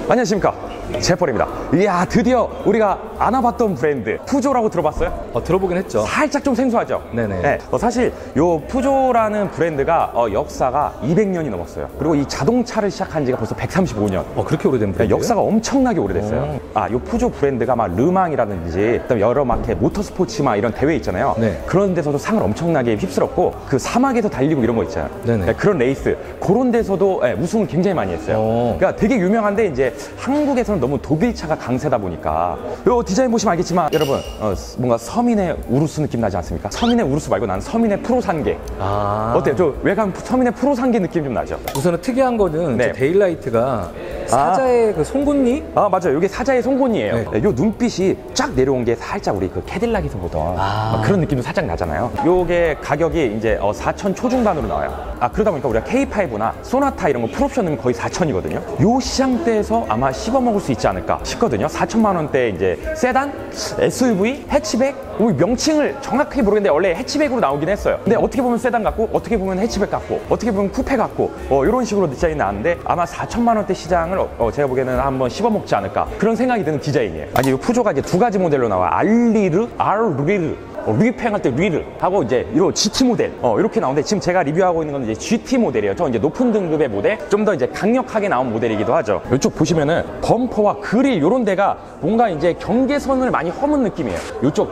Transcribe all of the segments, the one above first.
안녕하십니까, 제펄입니다. 이야, 드디어 우리가 안 와봤던 브랜드 푸조라고 들어봤어요? 들어보긴 했죠. 살짝 좀 생소하죠? 네네. 네, 사실 요 푸조라는 브랜드가 역사가 200년이 넘었어요. 그리고 이 자동차를 시작한 지가 벌써 135년. 그렇게 오래된 브랜드예요? 역사가 엄청나게 오래됐어요. 요 푸조 브랜드가 막 르망이라든지 그다음에 여러 막 모터스포츠 막 이런 대회 있잖아요. 네. 그런 데서도 상을 엄청나게 휩쓸었고, 그 사막에서 달리고 이런 거 있잖아요. 네네. 그런 레이스, 그런 데서도 우승을 굉장히 많이 했어요. 그러니까 되게 유명한데, 이제 한국에서는 너무 독일차가 강세다 보니까, 요 디자인 보시면 알겠지만 여러분, 뭔가 서민의 우루스 느낌 나지 않습니까? 서민의 우루스 말고 나는 서민의 프로산계. 어때요? 저 외관 서민의 프로산계 느낌 좀 나죠? 우선은 특이한 거는 네. 데일라이트가 사자의 그 송곳니? 맞아요. 이게 사자의 송곳니예요. 네. 요 눈빛이 쫙 내려온 게 살짝 우리 그 캐딜락에서 보던 그런 느낌도 살짝 나잖아요. 요게 가격이 이제 4천 초중반으로 나와요. 그러다 보니까 우리가 K5나 소나타 이런 거 풀옵션 넣으면 거의 4천이거든요. 요 시장대에서 아마 씹어먹을 수 있지 않을까 싶거든요. 4천만 원대 이제 세단, SUV, 해치백, 명칭을 정확하게 모르겠는데 원래 해치백으로 나오긴 했어요. 근데 어떻게 보면 세단 같고, 어떻게 보면 해치백 같고, 어떻게 보면 쿠페 같고, 이런 식으로 디자인이 나왔는데, 아마 4천만 원대 시장을 제가 보기에는 한번 씹어먹지 않을까, 그런 생각이 드는 디자인이에요. 이 푸조가 이제 두 가지 모델로 나와. 알리르, 리팽할 때 리르 하고, 이제 이런 GT 모델 이렇게 나오는데, 지금 제가 리뷰하고 있는 건 이제 GT 모델이에요. 저 이제 높은 등급의 모델, 좀 더 이제 강력하게 나온 모델이기도 하죠. 이쪽 보시면은 범퍼와 그릴 이런 데가 뭔가 이제 경계선을 많이 허문 느낌이에요. 이쪽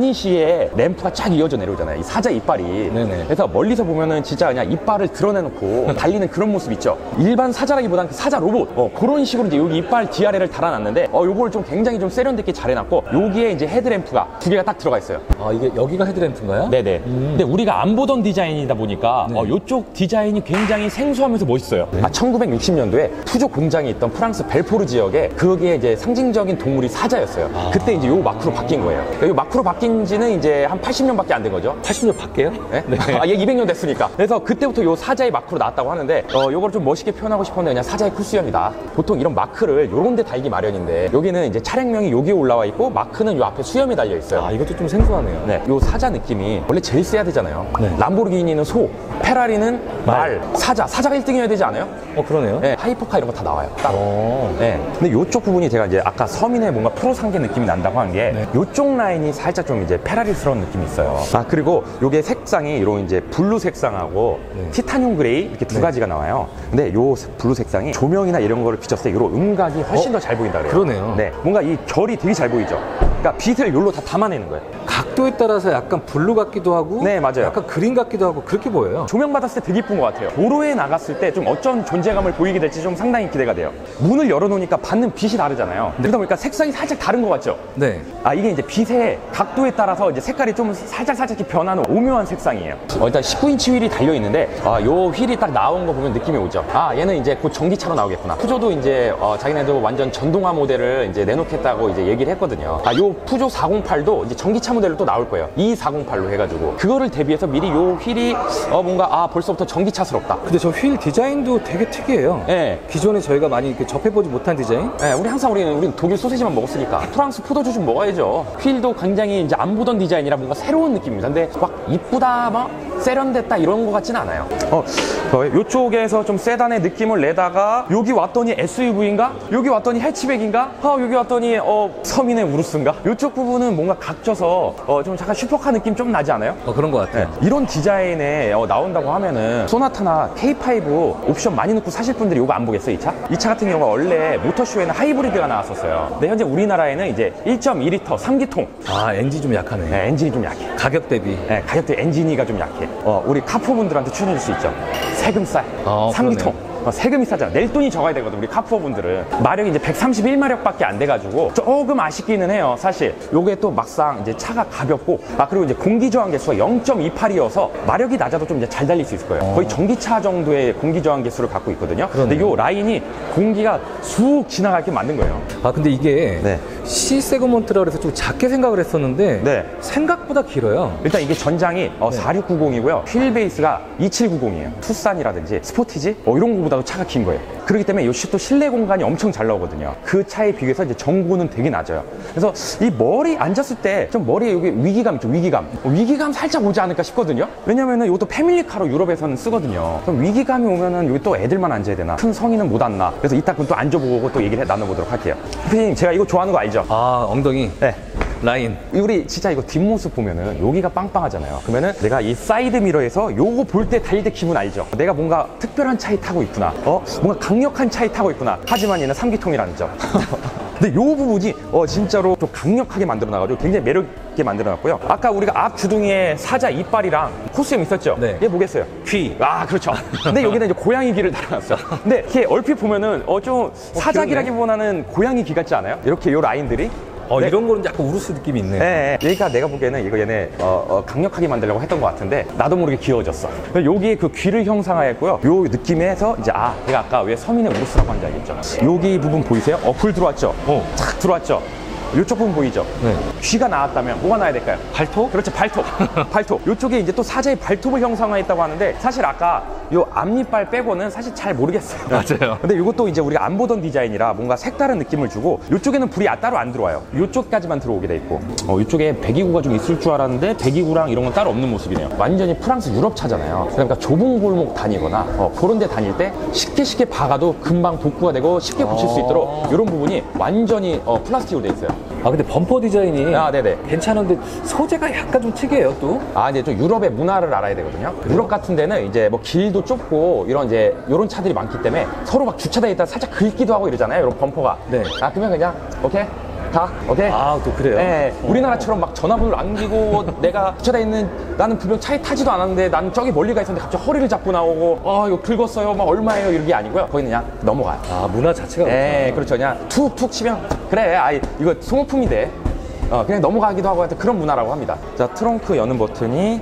가니시에 램프가 쫙 이어져 내려오잖아요. 이 사자 이빨이. 네네. 그래서 멀리서 보면은 진짜 그냥 이빨을 드러내놓고 달리는 그런 모습 있죠. 일반 사자라기보다는 그 사자 로봇 그런 식으로 이제 여기 이빨 뒤아래를 달아놨는데, 요걸 좀 굉장히 좀 세련되게 잘 해놨고, 여기에 이제 헤드램프가 두 개가 딱 들어가 있어요. 이게 여기가 헤드램프인가요? 네네. 근데 우리가 안 보던 디자인이다 보니까 이쪽 디자인이 굉장히 생소하면서 멋있어요. 1960년도에 푸조 공장이 있던 프랑스 벨포르 지역에, 거기에 이제 상징적인 동물이 사자였어요. 그때 이제 요 마크로 바뀐 거예요. 이 마크로 바뀐 지는 이제 한 80년밖에 안 된 거죠. 80년 밖에요? 네? 얘 200년 됐으니까. 그래서 그때부터 요 사자의 마크로 나왔다고 하는데, 요걸 좀 멋있게 표현하고 싶었는데 그냥 사자의 쿨수염이다. 보통 이런 마크를 요런 데 달기 마련인데, 여기는 이제 차량명이 여기에 올라와 있고, 마크는 요 앞에 수염이 달려 있어요. 이것도 좀 생소하네요. 네, 요 사자 느낌이 원래 제일 세야 되잖아요. 네. 람보르기니는 소, 페라리는 말, 사자가 1등이어야 되지 않아요? 그러네요. 네, 하이퍼카 이런 거 다 나와요. 따로. 네. 근데 요쪽 부분이 제가 이제 아까 서민의 뭔가 프로상계 느낌이 난다고 한 게, 요쪽 라인이 살짝 좀 이제 페라리스러운 느낌이 있어요. 그리고 요게 색상이 이런 이제 블루 색상하고 티타늄 그레이 이렇게 두 가지가 나와요. 근데 요 블루 색상이 조명이나 이런 거를 비쳤을 때 이런 음각이 훨씬 더 잘 보인다 그래요. 그러네요. 네, 뭔가 이 결이 되게 잘 보이죠. 그러니까 빛을 요로 다 담아내는 거예요. 각도에 따라서 약간 블루 같기도 하고, 네, 맞아요. 약간 그린 같기도 하고, 그렇게 보여요. 조명 받았을 때 되게 이쁜 것 같아요. 도로에 나갔을 때 좀 어떤 존재감을 보이게 될지 좀 상당히 기대가 돼요. 문을 열어놓으니까 받는 빛이 다르잖아요. 그러다 보니까 색상이 살짝 다른 것 같죠? 네. 이게 이제 빛의 각도에 따라서 이제 색깔이 좀 살짝 이렇게 변하는 오묘한 색상이에요. 일단 19인치 휠이 달려있는데, 요 휠이 딱 나온 거 보면 느낌이 오죠. 얘는 이제 곧 전기차로 나오겠구나. 푸조도 이제 자기네도 완전 전동화 모델을 이제 내놓겠다고 이제 얘기를 했거든요. 요 푸조 408도 이제 전기차 모델로 또 나올 거예요. 2408로 해가지고. 그거를 대비해서 미리 요 휠이 뭔가 벌써부터 전기차스럽다. 근데 저 휠 디자인도 되게 특이해요. 네. 기존에 저희가 많이 이렇게 접해보지 못한 디자인? 네, 우리는 독일 소세지만 먹었으니까 프랑스 포도주 좀 먹어야죠. 휠도 굉장히 이제 안 보던 디자인이라 뭔가 새로운 느낌입니다. 근데 막 이쁘다, 막 세련됐다 이런 것 같지는 않아요. 요쪽에서 좀 세단의 느낌을 내다가 여기 왔더니 SUV인가? 여기 왔더니 해치백인가? 여기 왔더니 서민의 우루스인가? 요쪽 부분은 뭔가 각져서 좀 잠깐 슈퍼카 느낌 좀 나지 않아요? 그런 것 같아요. 네. 이런 디자인에 나온다고 하면은 소나타나 K5 옵션 많이 넣고 사실 분들이 이거 안 보겠어요, 이 차? 이 차 같은 경우가 원래 모터쇼에는 하이브리드가 나왔었어요. 근데 현재 우리나라에는 이제 1.2리터 3기통. 엔진 좀 약하네. 네, 엔진이 좀 약해. 가격 대비. 네, 가격 대비 엔진이가 좀 약해. 우리 카푸어분들한테 추천해줄 수 있죠. 세금 싸. 3기통. 세금이 싸잖아. 낼 돈이 적어야 되거든, 우리 카푸어분들은. 마력이 이제 131마력밖에 안 돼가지고 조금 아쉽기는 해요, 사실. 요게 또 막상 이제 차가 가볍고, 그리고 이제 공기저항 개수가 0.28이어서 마력이 낮아도 좀 이제 잘 달릴 수 있을 거예요. 거의 전기차 정도의 공기저항 개수를 갖고 있거든요. 근데 요 라인이 공기가 쑥 지나가게 만든 거예요. 근데 이게 C 세그먼트라 그래서 좀 작게 생각을 했었는데 생각보다 길어요. 일단 이게 전장이 4690이고요. 휠 베이스가 2790이에요. 투싼이라든지 스포티지 이런 거보다도 차가 긴 거예요. 그렇기 때문에 이 또 실내 공간이 엄청 잘 나오거든요. 그 차에 비교해서 이제 전고는 되게 낮아요. 그래서 이 머리 앉았을 때 좀 머리에 여기 위기감 있죠, 위기감 살짝 오지 않을까 싶거든요. 왜냐면은 이것도 패밀리카로 유럽에서는 쓰거든요. 그럼 위기감이 오면은 여기 또 애들만 앉아야 되나? 큰 성인은 못 앉나? 그래서 이따 또 앉아보고 또 얘기를 나눠보도록 할게요. 선생님, 제가 이거 좋아하는 거 알죠? 아, 엉덩이. 네. 라인. 우리 진짜 이거 뒷모습 보면은 여기가 빵빵하잖아요. 그러면은 내가 이 사이드 미러에서 요거 볼 때 달릴 때 기분 알죠? 내가 뭔가 특별한 차에 타고 있구나. 뭔가 강력한 차에 타고 있구나. 하지만 얘는 3기통이라는 점. 근데 요 부분이 진짜로 좀 강력하게 만들어놔가지고 굉장히 매력있게 만들어놨고요. 아까 우리가 앞 주둥이에 사자 이빨이랑 코스염 있었죠? 네. 얘 뭐겠어요? 귀. 아, 그렇죠. 근데 여기는 이제 고양이 귀를 달아놨어요. 근데 이렇게 얼핏 보면은 좀 사자귀라기보다는 고양이 귀 같지 않아요? 이렇게 요 라인들이. 네. 이런 거는 약간 우르스 느낌이 있네. 네, 그러니까 내가 보기에는 이거 얘네 강력하게 만들려고 했던 것 같은데 나도 모르게 귀여워졌어. 여기에 그 귀를 형상화했고요. 요 느낌에서 이제 내가 아까 왜 서민의 우르스라고 한지 알겠죠? 여기 부분 보이세요? 불 들어왔죠? 착 들어왔죠? 이쪽 부분 보이죠? 네. 귀가 나왔다면 뭐가 나야 될까요? 발톱? 그렇죠, 발톱. 발톱. 이쪽에 이제 또 사자의 발톱을 형상화했다고 하는데 사실 아까 요 앞니빨 빼고는 사실 잘 모르겠어요. 맞아요. 근데 이것도 이제 우리가 안 보던 디자인이라 뭔가 색다른 느낌을 주고 이쪽에는 불이 따로 안 들어와요. 이쪽까지만 들어오게 돼 있고 이쪽에 배기구가 좀 있을 줄 알았는데 배기구랑 이런 건 따로 없는 모습이네요. 완전히 프랑스 유럽 차잖아요. 그러니까 좁은 골목 다니거나 그런 데 다닐 때 쉽게 박아도 금방 복구가 되고 쉽게 붙일 수 있도록 이런 부분이 완전히 플라스틱으로 돼 있어요. 근데 범퍼 디자인이 네네. 괜찮은데 소재가 약간 좀 특이해요, 또. 이제 좀 유럽의 문화를 알아야 되거든요. 유럽 같은 데는 이제 뭐 길도 좁고 이런 차들이 많기 때문에 서로 막 주차되어 있다 살짝 긁기도 하고 이러잖아요. 이런 범퍼가. 네. 그러면 그냥 오케이. 오케이. 또 그래요? 네. 우리나라처럼 막 전화번호를 남기고 내가 주차돼 있는 나는 분명 차에 타지도 않았는데 나는 저기 멀리 가 있었는데 갑자기 허리를 잡고 나오고 이거 긁었어요. 막 얼마예요? 이런 게 아니고요. 거기는 그냥 넘어가요. 문화 자체가. 네, 그렇죠. 그냥 툭툭 치면 그래. 이거 소모품이 돼. 그냥 넘어가기도 하고 하여튼 그런 문화라고 합니다. 자, 트렁크 여는 버튼이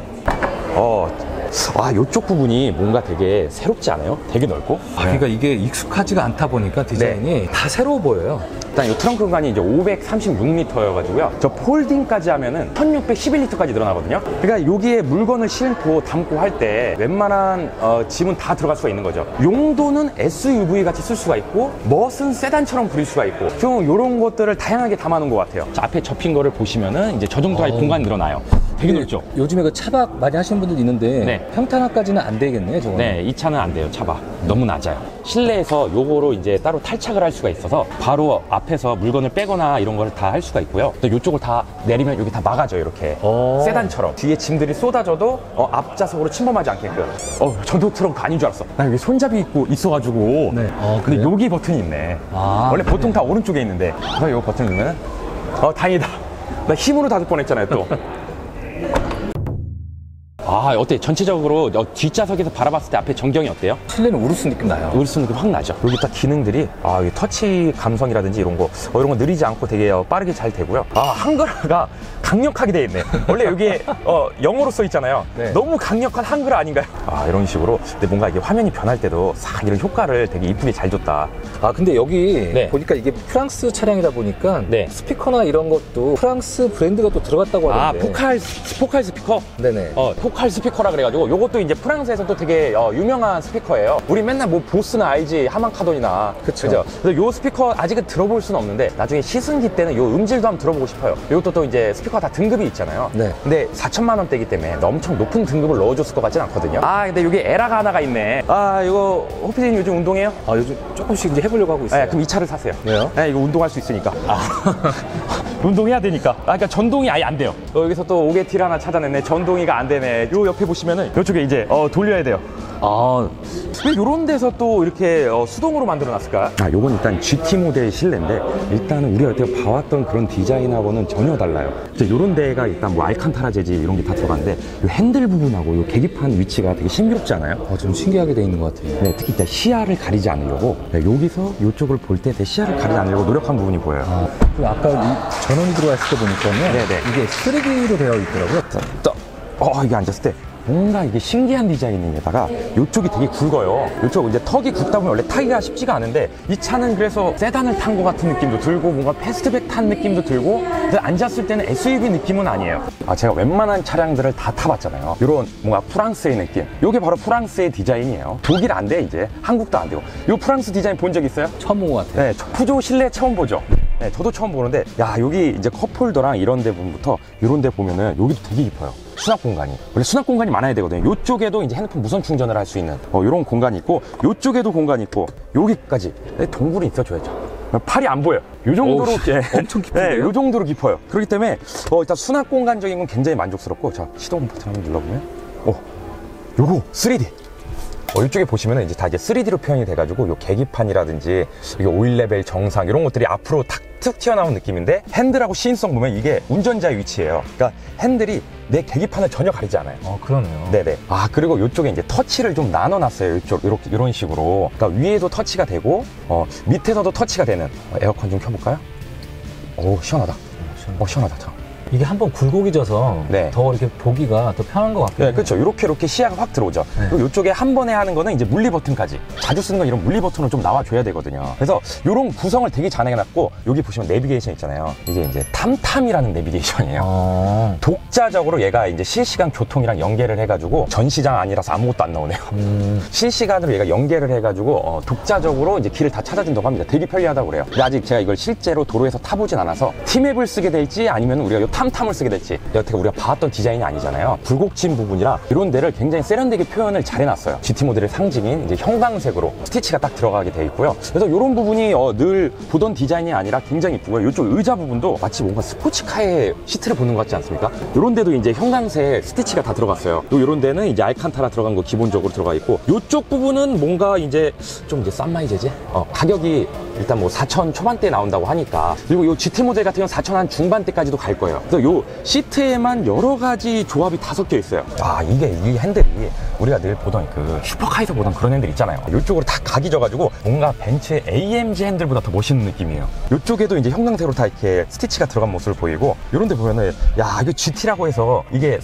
이쪽 부분이 뭔가 되게 새롭지 않아요? 되게 넓고. 그러니까 이게 익숙하지가 않다 보니까 디자인이 다 새로워 보여요. 일단 이 트렁크 공간이 이제 536리터여가지고요. 저 폴딩까지 하면은 1611리터까지 늘어나거든요. 그러니까 여기에 물건을 싣고 담고 할 때 웬만한 짐은 다 들어갈 수가 있는 거죠. 용도는 SUV 같이 쓸 수가 있고 멋은 세단처럼 부릴 수가 있고 좀 이런 것들을 다양하게 담아놓은 것 같아요. 저 앞에 접힌 거를 보시면은 이제 저 정도 할 공간이 늘어나요. 되게 넓죠? 요즘에 그 차박 많이 하시는 분들 있는데 네. 평탄화까지는 안 되겠네요, 저거. 네, 이 차는 안 돼요, 차박. 너무 낮아요. 실내에서 요거로 이제 따로 탈착을 할 수가 있어서 바로 앞에서 물건을 빼거나 이런 걸 다 할 수가 있고요. 또 이쪽을 다 내리면 여기 다 막아줘요, 이렇게. 세단처럼. 뒤에 짐들이 쏟아져도 앞좌석으로 침범하지 않게끔. 전동 트렁크 아닌 줄 알았어. 나 여기 손잡이 있어가지고. 네. 근데 여기 버튼이 있네. 원래 보통 다 오른쪽에 있는데. 그래서 요 버튼 누르면 다행이다. 나 힘으로 닫을 뻔했잖아요, 또. 어때? 전체적으로 뒷좌석에서 바라봤을 때 앞에 전경이 어때요? 실내는 우르스 느낌 나요. 우르스 느낌 확 나죠. 여기 딱 기능들이 이 터치 감성이라든지 이런 거 느리지 않고 되게 빠르게 잘 되고요. 한글화가 강력하게 돼 있네. 원래 여기에 영어로 써 있잖아요. 네. 너무 강력한 한글화 아닌가요? 이런 식으로. 근데 뭔가 이게 화면이 변할 때도 싹 이런 효과를 되게 이쁘게 잘 줬다. 근데 여기 네. 보니까 이게 프랑스 차량이다 보니까 네. 스피커나 이런 것도 프랑스 브랜드가 또 들어갔다고 하던데. 포칼 스피커? 네네. 포칼 스피커라 그래가지고 요것도 이제 프랑스에서 또 되게 유명한 스피커예요. 우리 맨날 뭐 보스나 알지, 하만카돈이나. 그쵸. 그래서 요 스피커 아직은 들어볼 수는 없는데 나중에 시승기 때는 요 음질도 한번 들어보고 싶어요. 요것도 또 이제 스피커가 다 등급이 있잖아요. 네. 근데 4천만 원대이기 때문에 엄청 높은 등급을 넣어줬을 것 같진 않거든요. 근데 여기 에라가 하나가 있네. 이거 호피디님 요즘 운동해요? 요즘 조금씩 이제 해보려고 하고 있어요. 네, 그럼 이 차를 사세요. 왜요? 네, 이거 운동할 수 있으니까. 운동해야 되니까. 그러니까 전동이 아예 안 돼요. 여기서 또 오게티를 하나 찾아냈네. 전동이가 안 되네. 요 옆에 보시면은 이쪽에 이제 돌려야 돼요. 왜 이런 데서 또 이렇게 수동으로 만들어 놨을까? 요건 일단 GT 모델 실내인데 일단은 우리가 여태 봐왔던 그런 디자인하고는 전혀 달라요. 이런 데가 일단 뭐 알칸타라 재질 이런 게 다 들어가는데 요 핸들 부분하고 요 계기판 위치가 되게 신비롭지 않아요? 좀 신기하게 돼 있는 것 같아요. 네, 특히 일단 시야를 가리지 않으려고 여기서 이쪽을 볼 때 시야를 가리지 않으려고 노력한 부분이 보여요. 그리고 아까 전원이 들어왔을 때 보니까요. 네네. 이게 쓰레기로 되어 있더라고요. 이게 앉았을 때 뭔가 이게 신기한 디자인에다가 이쪽이 되게 굵어요. 이쪽 이제 턱이 굵다 보면 원래 타기가 쉽지가 않은데 이 차는 그래서 세단을 탄 것 같은 느낌도 들고 뭔가 패스트백 탄 느낌도 들고 앉았을 때는 SUV 느낌은 아니에요. 제가 웬만한 차량들을 다 타봤잖아요. 이런 뭔가 프랑스의 느낌. 이게 바로 프랑스의 디자인이에요. 독일 안 돼, 이제. 한국도 안 되고. 이 프랑스 디자인 본 적 있어요? 처음 본 것 같아요. 네, 푸조 실내 처음 보죠. 네, 저도 처음 보는데, 야, 여기 이제 컵홀더랑 이런 데 부분부터 이런 데 보면은 여기도 되게 깊어요. 수납 공간이. 원래 수납 공간이 많아야 되거든요. 이쪽에도 이제 핸드폰 무선 충전을 할 수 있는 이런 공간이 있고, 이쪽에도 공간이 있고, 여기까지 동굴이 있어줘야죠. 팔이 안 보여요. 요 정도로 엄청 깊은데요? 네, 요 정도로 깊어요. 그렇기 때문에 일단 수납 공간적인 건 굉장히 만족스럽고, 자, 시동 버튼 한번 눌러보면 요거 3D. 이쪽에 보시면은 이제 다 이제 3D로 표현이 돼가지고 요 계기판이라든지 이게 오일 레벨 정상 이런 것들이 앞으로 탁 튀어나온 느낌인데, 핸들하고 시인성 보면 이게 운전자의 위치예요. 그러니까 핸들이 내 계기판을 전혀 가리지 않아요. 그러네요. 네네. 그리고 이쪽에 이제 터치를 좀 나눠놨어요. 이쪽 이렇게 이런 식으로. 그러니까 위에도 터치가 되고 밑에서도 터치가 되는. 에어컨 좀 켜볼까요? 오, 시원하다. 시원하다. 참. 이게 한번 굴곡이 져서 네. 더 이렇게 보기가 더 편한 것 같아요. 네, 그렇죠. 이렇게 시야가 확 들어오죠. 네. 그리고 이쪽에 한 번에 하는 거는 이제 물리 버튼까지. 자주 쓰는 건 이런 물리 버튼은 좀 나와줘야 되거든요. 그래서 이런 구성을 되게 잘 해놨고, 여기 보시면 내비게이션 있잖아요. 이게 이제 탐탐이라는 내비게이션이에요. 독자적으로 얘가 이제 실시간 교통이랑 연계를 해가지고, 전시장 아니라서 아무것도 안 나오네요. 실시간으로 얘가 연계를 해가지고 독자적으로 이제 길을 다 찾아준다고 합니다. 되게 편리하다고 그래요. 근데 아직 제가 이걸 실제로 도로에서 타보진 않아서 티맵을 쓰게 될지 아니면 우리가 요 탐탐을 쓰게 될지, 여태껏 우리가 봐왔던 디자인이 아니잖아요. 굴곡진 부분이라 이런 데를 굉장히 세련되게 표현을 잘 해놨어요. GT 모델의 상징인 이제 형광색으로 스티치가 딱 들어가게 돼 있고요. 그래서 이런 부분이 늘 보던 디자인이 아니라 굉장히 이쁘고요. 이쪽 의자 부분도 마치 뭔가 스포츠카의 시트를 보는 것 같지 않습니까? 이런 데도 이제 형광색 스티치가 다 들어갔어요. 또 이런 데는 이제 알칸타라 들어간 거 기본적으로 들어가 있고, 이쪽 부분은 뭔가 이제 좀 이제 싼 마이 재질? 가격이 일단 뭐 4천 초반대 나온다고 하니까. 그리고 이 GT 모델 같은 경우는 4천 한 중반대까지도 갈 거예요. 그래서 요 시트에만 여러 가지 조합이 다 섞여 있어요. 이게 이 핸들이 우리가 늘 보던 그 슈퍼카에서 보던 그런 핸들 있잖아요. 이쪽으로 다 각이 져가지고 뭔가 벤츠의 AMG 핸들보다 더 멋있는 느낌이에요. 이쪽에도 이제 형광색으로 다 이렇게 스티치가 들어간 모습을 보이고, 이런 데 보면은 이거 GT라고 해서 이게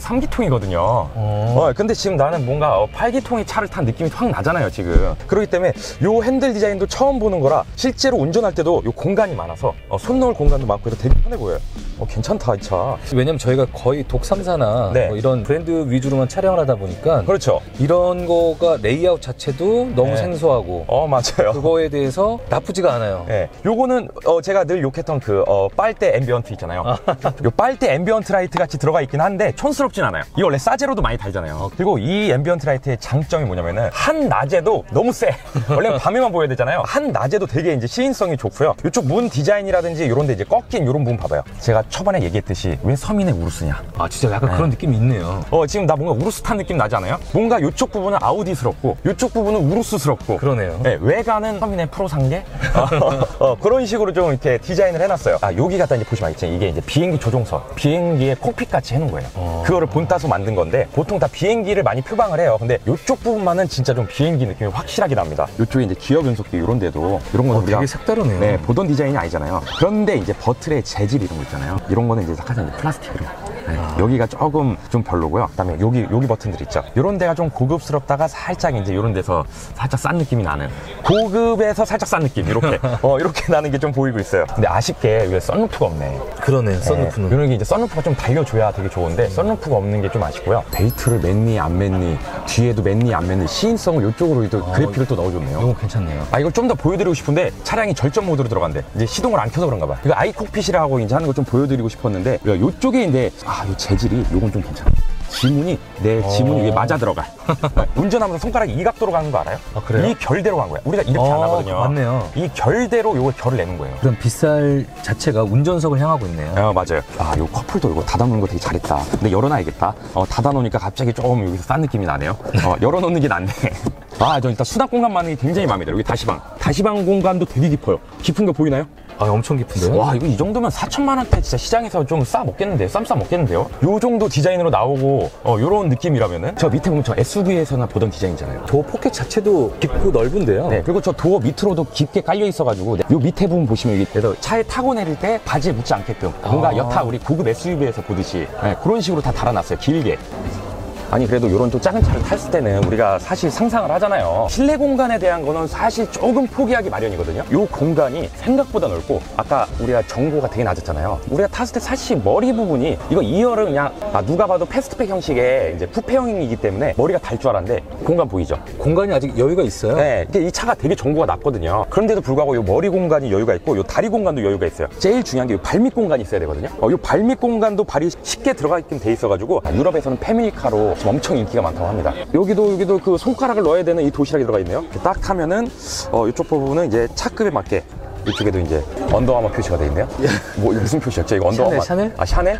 3기통이거든요. 근데 지금 나는 뭔가 8기통의 차를 탄 느낌이 확 나잖아요, 지금. 그렇기 때문에 요 핸들 디자인도 처음 보는 거라 실제로 운전할 때도 요 공간이 많아서 손 넣을 공간도 많고 해서 되게 편해 보여요. 괜찮다, 이 차. 왜냐면 저희가 거의 독삼사나 네. 뭐 이런 브랜드 위주로만 촬영을 하다 보니까, 그렇죠. 이런 거가 레이아웃 자체도 너무 네. 생소하고 맞아요. 그거에 대해서 나쁘지가 않아요. 네. 요거는 제가 늘 욕했던 그 빨대 앰비언트 있잖아요. 요 빨대 앰비언트 라이트 같이 들어가 있긴 한데 촌스럽진 않아요. 이거 원래 싸제로도 많이 달잖아요. 그리고 이 앰비언트 라이트의 장점이 뭐냐면은 한낮에도 너무 세. 원래 밤에만 보여야 되잖아요. 한낮에도 되게 이제 시인성이 좋고요. 이쪽 문 디자인이라든지 이런 데 이제 꺾인 이런 부분 봐봐요. 제가 초반에 얘기했듯이 왜 서민의 우르스냐. 진짜 약간 그런 느낌이 있네요. 지금 나 뭔가 우르스 탄 느낌 나지 않아요? 뭔가 이쪽 부분은 아우디스럽고 이쪽 부분은 우르스스럽고. 그러네요. 네, 외관은 서민의 프로 상계? 그런 식으로 좀 이렇게 디자인을 해놨어요. 여기 갖다 이제 보시면 알겠지만 이게 이제 비행기 조종석, 비행기의 콕핏 같이 해놓은 거예요. 그거를 본따서 만든 건데, 보통 다 비행기를 많이 표방을 해요. 근데 이쪽 부분만은 진짜 좀 비행기 느낌이 확실하게 납니다. 이쪽에 이제 기어 변속기 이런 데도, 이런 거는 우리가 되게 색다르네요. 네, 보던 디자인이 아니잖아요. 그런데 이제 버틀의 재질 이런 거 있잖아요. 이런 거는 이제 살짝 이제 플라스틱으로. 네, 여기가 조금 좀 별로고요. 그다음에 여기 버튼들 있죠. 이런 데가 좀 고급스럽다가 살짝 이제 이런 데서 살짝 싼 느낌이 나는, 고급에서 살짝 싼 느낌, 이렇게 이렇게 나는 게 좀 보이고 있어요. 근데 아쉽게 왜 썬루프가 없네. 그러네요. 썬루프는. 이런 게 이제 썬루프가 좀 달려줘야 되게 좋은데 썬루프가 없는 게 좀 아쉽고요. 벨트를 맸니 안 맸니, 뒤에도 맸니 안 맸니, 시인성을 이쪽으로 또 그래픽을 또 넣어줬네요. 이거 괜찮네요. 이걸 좀 더 보여드리고 싶은데 차량이 절전 모드로 들어간대. 이제 시동을 안 켜서 그런가 봐. 이거 아이콕핏이라고 이제 하는 거 좀 보여드리고 싶었는데, 이쪽에 이제 이 재질이 요건 좀 괜찮아. 지문이, 내 지문이 위에 맞아 들어가. 운전하면서 손가락이 이 각도로 가는 거 알아요? 그래요? 이 결대로 간 거야. 우리가 이렇게 안 하거든요. 맞네요. 이 결대로 요걸 결을 내는 거예요. 그럼 빗살 자체가 운전석을 향하고 있네요. 맞아요. 요 컵홀더 이거 닫아놓는 거 되게 잘했다. 근데 열어놔야겠다. 닫아놓으니까 갑자기 조금 여기서 싼 느낌이 나네요. 열어놓는 게 낫네. 저 일단 수납 공간 많은 게 굉장히 마음에 들어요. 여기 다시방 공간도 되게 깊어요. 깊은 거 보이나요? 엄청 깊은데요? 이거 이 정도면 4천만 원대 진짜 시장에서 좀 싸 먹겠는데요? 쌈 싸 먹겠는데요? 요 정도 디자인으로 나오고 요런 느낌이라면은, 저 밑에 보면 저 SUV에서나 보던 디자인이잖아요. 도어 포켓 자체도 깊고 넓은데요. 네, 그리고 저 도어 밑으로도 깊게 깔려 있어가지고, 요 밑에 부분 보시면 여기 그래서 차에 타고 내릴 때 바지에 묻지 않게끔 뭔가 여타 우리 고급 SUV에서 보듯이 그런 식으로 다 달아놨어요. 길게. 아니 그래도 이런 좀 작은 차를 탔을 때는 우리가 사실 상상을 하잖아요. 실내 공간에 대한 거는 사실 조금 포기하기 마련이거든요. 이 공간이 생각보다 넓고 아까 우리가 정고가 되게 낮았잖아요. 우리가 탔을 때 사실 머리 부분이 이거 2열은 그냥 누가 봐도 패스트백 형식의 이제 쿠페형이기 때문에 머리가 달 줄 알았는데 공간 보이죠? 공간이 아직 여유가 있어요? 네, 이게 이 차가 되게 정고가 낮거든요. 그런데도 불구하고 이 머리 공간이 여유가 있고 이 다리 공간도 여유가 있어요. 제일 중요한 게 이 발밑 공간이 있어야 되거든요. 이 발밑 공간도 발이 쉽게 들어가게끔 돼 있어가지고 유럽에서는 패밀리카로 지금 엄청 인기가 많다고 합니다. 여기도 그 손가락을 넣어야 되는 이 도시락이 들어가 있네요. 이렇게 딱 하면은 이쪽 부분은 이제 차급에 맞게 이쪽에도 이제 언더아머 표시가 돼 있네요. 뭐 무슨 표시였죠? 이거 언더아머. 샤넬? 아, 샤넬?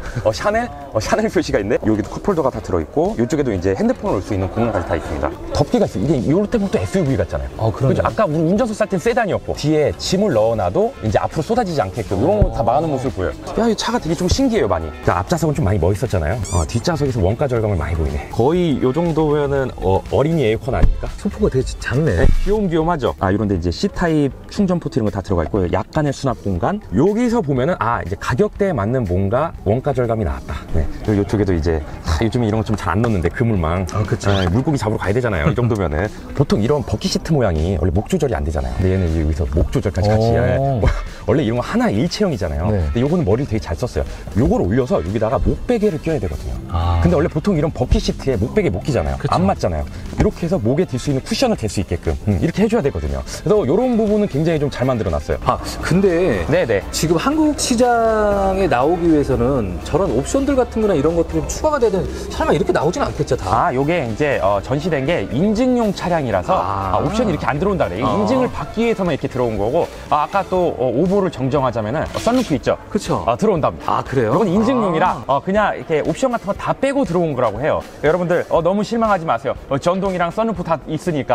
샤넬 표시가 있네. 여기도 컵홀더가 다 들어있고 이쪽에도 이제 핸드폰을 넣을 수 있는功能까지 다 있습니다. 덮개가 있어요. 이게 이럴 때부터 SUV 같잖아요. 그렇죠? 아까 우리 운전석 살 땐 세단이었고 뒤에 짐을 넣어놔도 이제 앞으로 쏟아지지 않게끔 이런 거 다 막아놓은 모습을 보여요. 야, 이 차가 되게 좀 신기해요, 많이. 그러니까 앞좌석은 좀 많이 멋있었잖아요. 뒷좌석에서 원가 절감을 많이 보이네. 거의 이 정도면은 어린이 에어컨 아닙니까? 소포가 되게 작네. 네, 귀여움하죠. 이런데 이제 C타입 충전 포트 이런 거 다 들어가 있고 약간의 수납 공간. 여기서 보면은 이제 가격대에 맞는 뭔가 원가 절감이 나왔다. 네. 그리고 이쪽에도 이제 요즘에 이런 거 좀 잘 안 넣는데 그물망. 그렇죠. 물고기 잡으러 가야 되잖아요. 이 정도면은 보통 이런 버킷 시트 모양이 원래 목 조절이 안 되잖아요. 근데 얘는 이제 여기서 목 조절까지 같이. 원래 이런 거 하나 일체형이잖아요. 네. 근데 요거는 머리를 되게 잘 썼어요. 요걸 올려서 여기다가 목베개를 껴야 되거든요. 근데 원래 보통 이런 버킷 시트에 목베개 못 끼잖아요. 그쵸. 안 맞잖아요. 이렇게 해서 목에 들 수 있는 쿠션을 댈 수 있게끔 이렇게 해줘야 되거든요. 그래서 이런 부분은 굉장히 좀 잘 만들어 놨어요. 근데 네네. 지금 한국 시장에 나오기 위해서는 저런 옵션들 같은 거나 이런 것들이 좀 추가가 돼야 되는, 설마 이렇게 나오진 않겠죠, 다? 요게 이제 전시된 게 인증용 차량이라서 옵션이 이렇게 안 들어온다 그래요. 인증을 받기 위해서만 이렇게 들어온 거고, 아까 또 오보를 정정하자면은 썬루프 있죠? 그쵸. 들어온답니다. 그래요? 이건 인증용이라 그냥 이렇게 옵션 같은 거 다 빼고 들어온 거라고 해요. 여러분들 너무 실망하지 마세요. 전동이랑 썬루프 다 있으니까.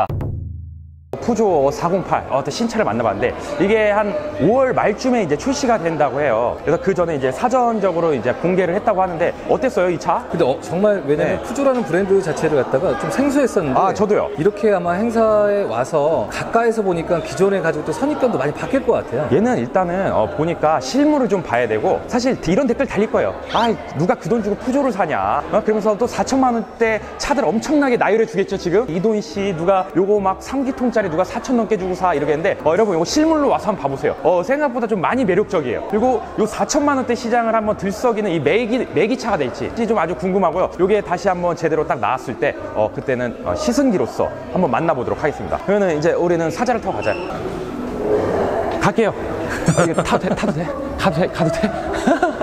푸조 408 또 신차를 만나봤는데 이게 한 5월 말쯤에 이제 출시가 된다고 해요. 그래서 그 전에 이제 사전적으로 이제 공개를 했다고 하는데 어땠어요, 이 차? 근데 정말 왜냐면 네. 푸조라는 브랜드 자체를 갖다가 좀 생소했었는데 저도요. 이렇게 아마 행사에 와서 가까이서 보니까 기존에 가지고 또 선입견도 많이 바뀔 것 같아요. 얘는 일단은 보니까 실물을 좀 봐야 되고 사실 이런 댓글 달릴 거예요. 누가 그 돈 주고 푸조를 사냐? 그러면서 또 4천만 원대 차들 엄청나게 나열해 주겠죠, 지금? 이도희 씨 누가 요거 막 3기통짜리 누가 4천 넘게 주고 사 이러겠는데 여러분 이거 실물로 와서 한번 봐보세요. 생각보다 좀 많이 매력적이에요. 그리고 요 4천만 원대 시장을 한번 들썩이는 이 매기차가 될지 좀 아주 궁금하고요. 요게 다시 한번 제대로 딱 나왔을 때 그때는 시승기로서 한번 만나보도록 하겠습니다. 그러면 이제 우리는 사자를 타고 가자. 갈게요. 타도 돼? 가도 돼?